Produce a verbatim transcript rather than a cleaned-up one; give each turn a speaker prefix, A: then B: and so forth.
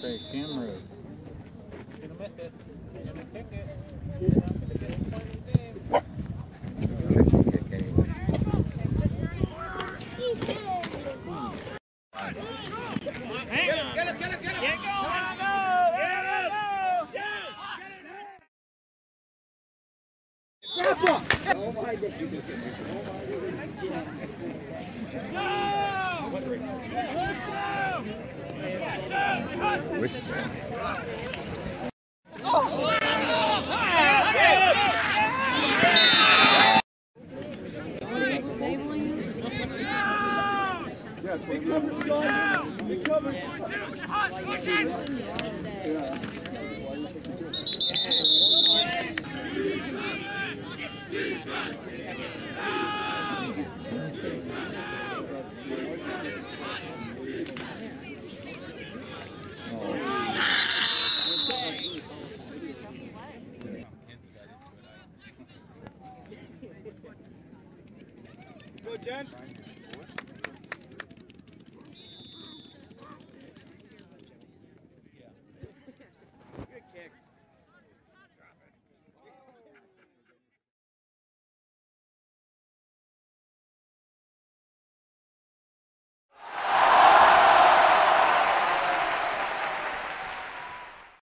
A: Say camera.
B: Gonna miss it. Gonna kick it. Not gonna get a point in the game. Hang on. Get it, get it, get it. Get going. Get it.
C: Oh my God. Yeah, be covered, Scott. Be covered. Go, gents.